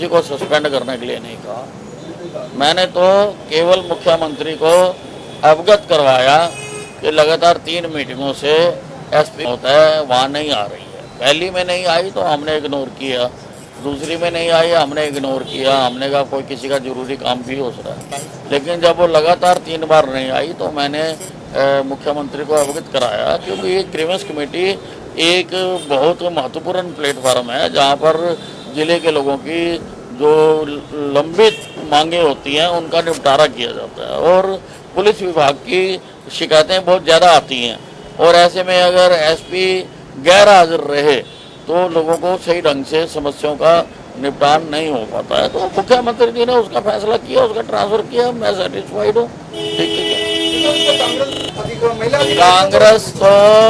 किसी को सस्पेंड करने के लिए नहीं कहा। मैंने तो केवल मुख्यमंत्री को अवगत करवाया कि लगातार 3 मीटिंगों से एसपी होता है वहाँ नहीं आ रही है। पहली में नहीं आई तो हमने इग्नोर किया, दूसरी में नहीं आई हमने इग्नोर किया, हमने कहा कोई किसी का जरूरी काम भी हो सकता है। लेकिन जब वो लगातार 3 बार नहीं आई तो मैंने मुख्यमंत्री को अवगत कराया, क्योंकि ये ग्रीवेंस कमेटी एक बहुत महत्वपूर्ण प्लेटफार्म है जहाँ पर जिले के लोगों की जो लंबित मांगे होती हैं उनका निपटारा किया जाता है। और पुलिस विभाग की शिकायतें बहुत ज़्यादा आती हैं और ऐसे में अगर एसपी गैर हाजिर रहे तो लोगों को सही ढंग से समस्याओं का निपटान नहीं हो पाता है। तो मुख्यमंत्री जी ने उसका फैसला किया, उसका ट्रांसफर किया, मैं सेटिस्फाइड हूँ। ठीक है। कांग्रेस तो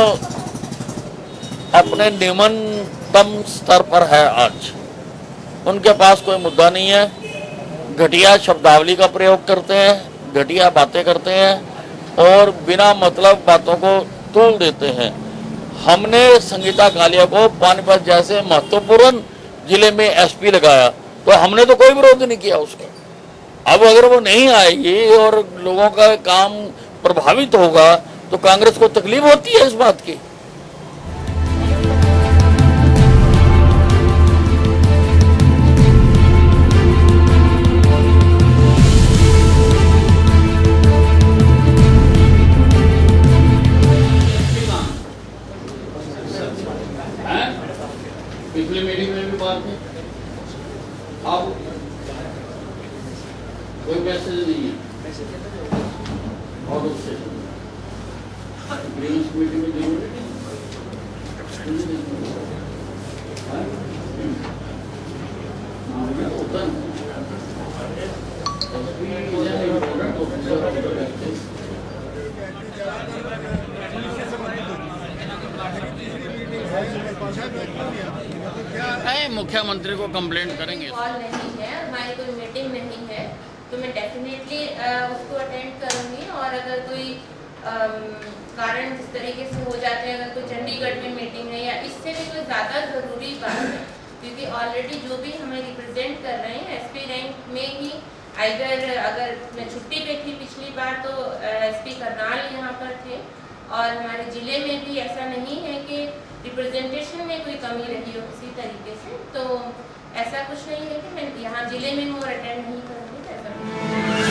अपने निम्नतम स्तर पर है आज, उनके पास कोई मुद्दा नहीं है। घटिया शब्दावली का प्रयोग करते हैं, घटिया बातें करते हैं और बिना मतलब बातों को तोड़ देते हैं। हमने संगीता कालिया को पानीपत जैसे महत्वपूर्ण जिले में एसपी लगाया तो हमने तो कोई विरोध नहीं किया उसका। अब अगर वो नहीं आएगी और लोगों का काम प्रभावित होगा तो कांग्रेस को तकलीफ होती है इस बात की। पिछले मीटिंग में भी बात है, अब कोई मैसेज नहीं है और उससे ग्रीवेंस कमेटी में जरूरी नहीं होता है। मुख्यमंत्री को कंप्लेंट करेंगे। कॉल नहीं है, हमारी कोई मीटिंग नहीं है, तो मैं डेफिनेटली उसको अटेंड करूंगी। और अगर कोई कारण जिस तरीके से हो जाते हैं, अगर कोई चंडीगढ़ में मीटिंग है या इससे भी कोई ज़्यादा ज़रूरी बात है, क्योंकि ऑलरेडी जो भी हमें रिप्रेजेंट कर रहे हैं एसपी रैंक में ही, अगर मैं छुट्टी पे थी पिछली बार तो एसपी करनाल यहाँ पर थे और हमारे ज़िले में भी ऐसा नहीं है कि रिप्रेजेंटेशन में कोई कमी रही हो किसी तरीके से, तो ऐसा कुछ नहीं है कि मैं यहाँ जिले में हूँ और अटेंड नहीं करूँगी, ऐसा नहीं।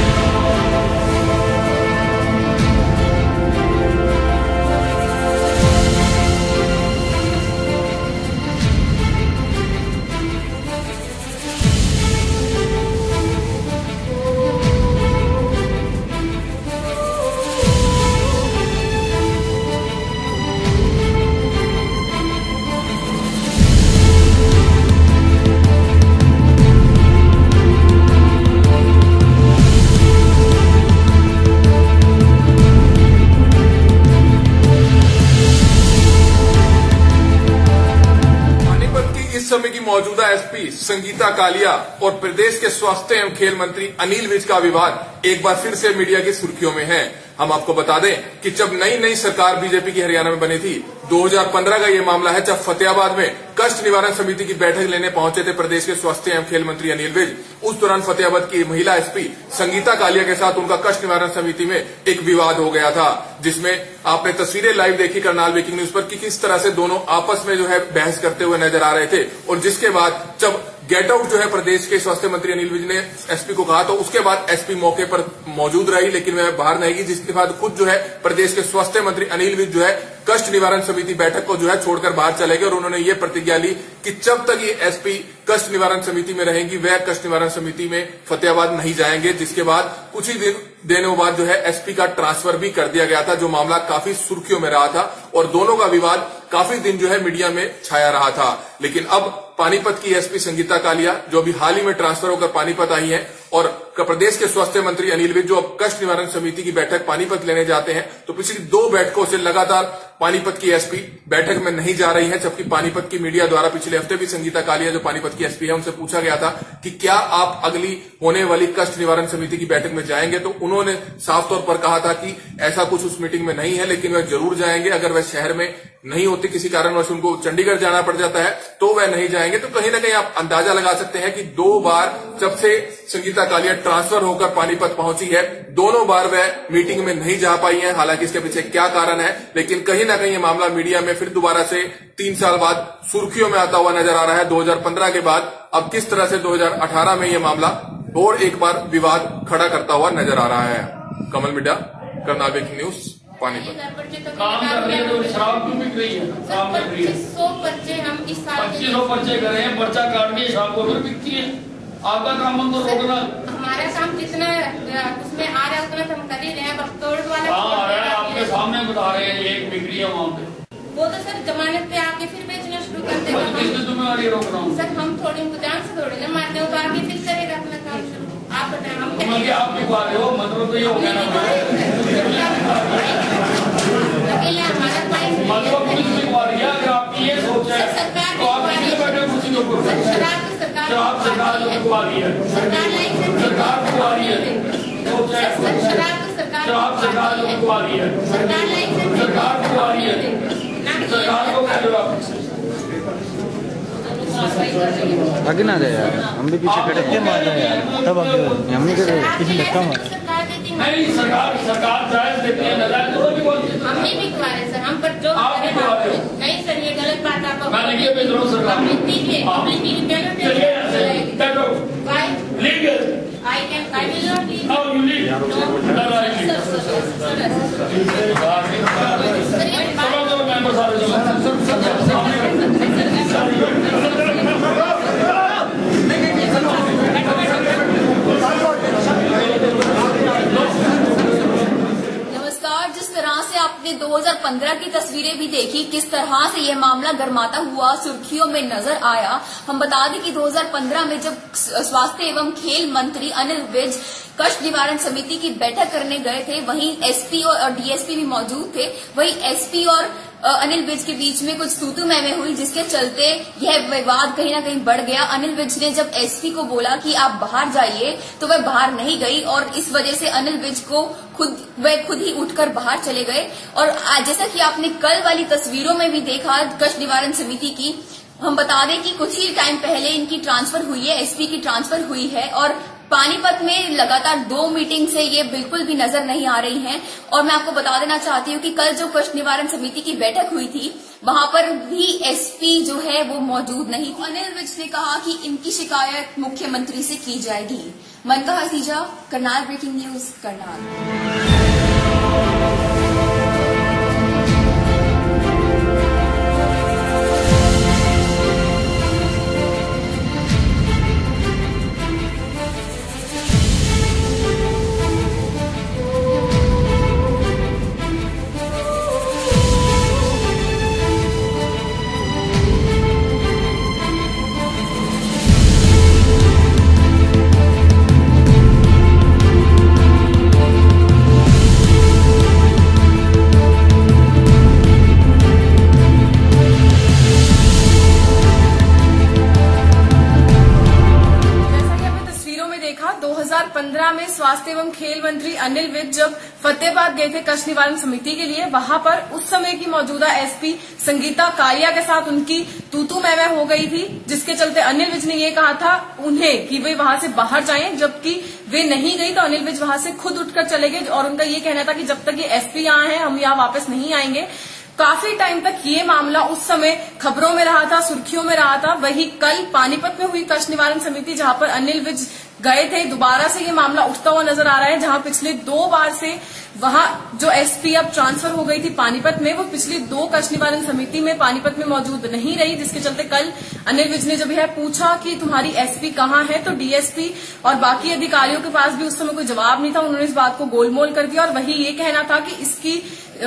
समय की मौजूदा एसपी संगीता कालिया और प्रदेश के स्वास्थ्य एवं खेल मंत्री अनिल विज का विवाद एक बार फिर से मीडिया की सुर्खियों में है। हम आपको बता दें कि जब नई सरकार बीजेपी की हरियाणा में बनी थी, 2015 का ये मामला है, जब फतेहाबाद में कष्ट निवारण समिति की बैठक लेने पहुंचे थे प्रदेश के स्वास्थ्य एवं खेल मंत्री अनिल विज। उस दौरान फतेहाबाद की महिला एसपी संगीता कालिया के साथ उनका कष्ट निवारण समिति में एक विवाद हो गया था, जिसमें आपने तस्वीरें लाइव देखी करनाल ब्रेकिंग न्यूज पर कि किस तरह से दोनों आपस में जो है बहस करते हुए नजर आ रहे थे। और जिसके बाद जब गेट आउट जो है प्रदेश के स्वास्थ्य मंत्री अनिल विज ने एसपी को कहा तो उसके बाद एसपी मौके पर मौजूद रही, लेकिन वह बाहर नहीं गई, जिसके बाद खुद जो है प्रदेश के स्वास्थ्य मंत्री अनिल विज जो है कष्ट निवारण समिति बैठक को जो है छोड़कर बाहर चले गए। और उन्होंने ये प्रतिज्ञा ली कि जब तक ये एसपी कष्ट निवारण समिति में रहेंगी वह कष्ट निवारण समिति में फतेहाबाद नहीं जाएंगे। जिसके बाद कुछ ही दिनों बाद जो है एसपी का ट्रांसफर भी कर दिया गया था, जो मामला काफी सुर्खियों में रहा था और दोनों का विवाद काफी दिन जो है मीडिया में छाया रहा था। लेकिन अब पानीपत की एसपी संगीता कालिया जो अभी हाल ही में ट्रांसफर होकर पानीपत आई है और प्रदेश के स्वास्थ्य मंत्री अनिल विज जो अब कष्ट निवारण समिति की बैठक पानीपत लेने जाते हैं, तो पिछली 2 बैठकों से लगातार पानीपत की एसपी बैठक में नहीं जा रही है। जबकि पानीपत की मीडिया द्वारा पिछले हफ्ते भी संगीता कालिया जो पानीपत की एसपी है उनसे पूछा गया था कि क्या आप अगली होने वाली कष्ट निवारण समिति की बैठक में जाएंगे, तो उन्होंने साफ तौर पर कहा था कि ऐसा कुछ उस मीटिंग में नहीं है, लेकिन वह जरूर जाएंगे अगर वह शहर में नहीं होती, किसी कारणवश उनको चंडीगढ़ जाना पड़ जाता है, तो वह नहीं जाएंगे। तो कहीं ना कहीं आप अंदाजा लगा सकते हैं कि 2 बार जब से संगीता कालिया ट्रांसफर होकर पानीपत पहुंची है, दोनों बार वह मीटिंग में नहीं जा पाई है। हालांकि इसके पीछे क्या कारण है, लेकिन कहीं ना कहीं ये मामला मीडिया में फिर दोबारा से 3 साल बाद सुर्खियों में आता हुआ नजर आ रहा है। 2015 के बाद अब किस तरह से 2018 में ये मामला और एक बार विवाद खड़ा करता हुआ नजर आ रहा है। Kamal Midda, Karnal breaking news, Panipat. काम कर रही है तो शराब क्यों बिक रही है? काम कर रही है, 2500 पर्चे हम इस साल 2500 पर्चे करे हैं, पर्चा काट के शराब को फिर बिकती है। आपका काम तो रोकना। हमारा काम जितना उसमें आ रहा है उतना तो हम कर ही रहे हैं। अब तोड़ वाला आ रहा है, आपके सामने बता रहे हैं एक बिक्री है वहाँ पे। वो तो सर जमानत पे आके फिर बेचना शुरू कर देगा। किसने जिम्मेवारी रोक रहा हूँ सर हम थोड़ी उनको जान से थोड़ी ना मारते हो, तो आगे फिर करेगा अपना काम शुरू। आप बताएं हम आप बिकवा रहे हो, मतलब तो ये हो गया ना, अकेले हमारा मतलब कुछ बिकवा रही है। अगर आपकी ये सोच है तो आप किसी बैठे कुर्सी के ऊपर शराब सरकार जो बिकवा रही है, सरकार बिकवा रही है, सोच है शराब सरकार जो बिकवा रही है, सरकार बिकवा रही है, सरकार को कह दो आप। आगे ना जाए यार, हम भी पीछे खड़े थे, मार रहे यार, तब आगे हम नहीं कर रहे, किसी धक्का मारा। नहीं, सरकार जायज देती है, नाजायज थोड़ा भी बोलती है। हम नहीं बिकवा रहे सर, हम पर जो आप बिकवा रहे हो। नहीं सर, ये गलत बात आप मैं लिखिए भेज रहा हूँ सरकार में। Legal I will not leave. How you leave? चलो मेंबर सारे नमस्कार। जिस तरह से आपने 2015 की तस्वीरें भी देखी, किस तरह से यह मामला गर्माता हुआ सुर्खियों में नजर आया। हम बता दें कि 2015 में जब स्वास्थ्य एवं खेल मंत्री अनिल विज कष्ट निवारण समिति की बैठक करने गए थे, वहीं एसपी और डीएसपी भी मौजूद थे। वहीं एसपी और अनिल विज के बीच में कुछ तू मैं हुई, जिसके चलते यह विवाद कहीं ना कहीं बढ़ गया। अनिल विज ने जब एसपी को बोला कि आप बाहर जाइए, तो वह बाहर नहीं गई और इस वजह से अनिल विज को खुद ही उठकर बाहर चले गए। और जैसा कि आपने कल वाली तस्वीरों में भी देखा कष्ट निवारण समिति की, हम बता दें कि कुछ ही टाइम पहले इनकी ट्रांसफर हुई है, एसपी की ट्रांसफर हुई है और पानीपत में लगातार 2 मीटिंग से ये बिल्कुल भी नजर नहीं आ रही हैं। और मैं आपको बता देना चाहती हूँ कि कल जो कष्ट निवारण समिति की बैठक हुई थी, वहां पर भी एसपी जो है वो मौजूद नहीं थी। अनिल विज ने कहा कि इनकी शिकायत मुख्यमंत्री से की जाएगी। Manka Haseeja, Karnal breaking news, Karnal. में स्वास्थ्य एवं खेल मंत्री अनिल विज जब फतेहाबाद गए थे कष्ट निवारण समिति के लिए, वहां पर उस समय की मौजूदा एसपी संगीता कालिया के साथ उनकी तू मैं हो गई थी, जिसके चलते अनिल विज ने ये कहा था उन्हें कि वे वहां से बाहर जाएं, जबकि वे नहीं गई तो अनिल विज वहां से खुद उठकर चले गए और उनका ये कहना था कि जब तक ये एसपी यहाँ है हम यहाँ वापस नहीं आएंगे। काफी टाइम तक ये मामला उस समय खबरों में रहा था, सुर्खियों में रहा था। वही कल पानीपत में हुई कष्ट निवारण समिति जहां पर अनिल विज गए थे, दोबारा से ये मामला उठता हुआ नजर आ रहा है, जहां पिछले 2 बार से वहां जो एसपी अब ट्रांसफर हो गई थी पानीपत में, वो पिछली 2 कष्ट निवारण समिति में पानीपत में मौजूद नहीं रही, जिसके चलते कल अनिल विज ने जब यह पूछा कि तुम्हारी एसपी कहाँ है, तो डीएसपी और बाकी अधिकारियों के पास भी उस समय कोई जवाब नहीं था। उन्होंने इस बात को गोलमोल कर दिया और वही ये कहना था कि इसकी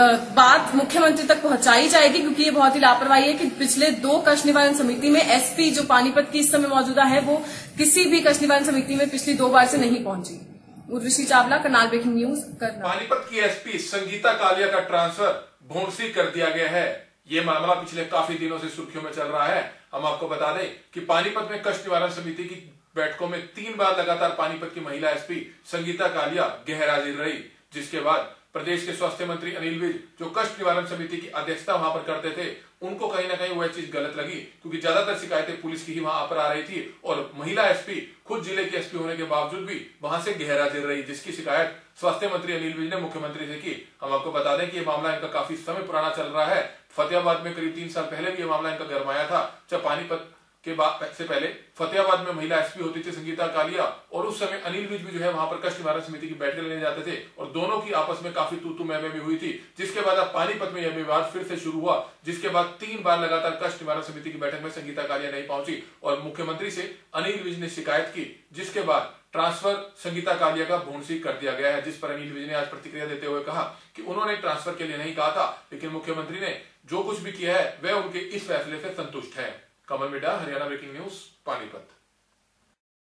बात मुख्यमंत्री तक पहुंचाई जाएगी, क्योंकि ये बहुत ही लापरवाही है कि पिछले 2 कष्ट निवारण समिति में एसपी जो पानीपत की इस समय मौजूदा है वो किसी भी कष्ट निवारण समिति में पिछली 2 बार से नहीं पहुंची। Urvashi Chawla, Karnal breaking news, Karnal. पानीपत की एसपी संगीता कालिया का ट्रांसफर भोंडसी कर दिया गया है। ये मामला पिछले काफी दिनों से सुर्खियों में चल रहा है। हम आपको बता दें कि पानीपत में कष्ट निवारण समिति की बैठकों में 3 बार लगातार पानीपत की महिला एसपी संगीता कालिया गैर हाजिर रही, जिसके बाद प्रदेश के स्वास्थ्य मंत्री अनिल विज जो कष्ट निवारण समिति की अध्यक्षता वहां पर करते थे, उनको कहीं ना कहीं वह चीज गलत लगी, क्योंकि ज्यादातर शिकायतें पुलिस की ही वहां पर आ रही थी और महिला एसपी खुद जिले की एसपी होने के बावजूद भी वहां से गहरा गिर रही, जिसकी शिकायत स्वास्थ्य मंत्री अनिल विज ने मुख्यमंत्री से की। हम आपको बता दें कि यह मामला इनका काफी समय पुराना चल रहा है। फतेहाबाद में करीब 3 साल पहले भी यह मामला इनका गरमाया था, जब पानीपत के बाद से पहले फतेहाबाद में महिला एसपी होती थी संगीता कालिया, और उस समय अनिल विज भी जो है वहां पर कष्ट निवारण समिति की बैठक लेने जाते थे और दोनों की आपस में काफी तू मैं भी हुई थी, जिसके बाद अब पानीपत में यह विवाद फिर से शुरू हुआ, जिसके बाद 3 बार लगातार कष्ट निवारण समिति की बैठक में संगीता कालिया नहीं पहुंची और मुख्यमंत्री से अनिल विज ने शिकायत की, जिसके बाद ट्रांसफर संगीता कालिया का भूंसी कर दिया गया है। जिस पर अनिल विज ने आज प्रतिक्रिया देते हुए कहा कि उन्होंने ट्रांसफर के लिए नहीं कहा था, लेकिन मुख्यमंत्री ने जो कुछ भी किया है वह उनके इस फैसले से संतुष्ट है। Kamal Midda, Haryana breaking news, Panipat.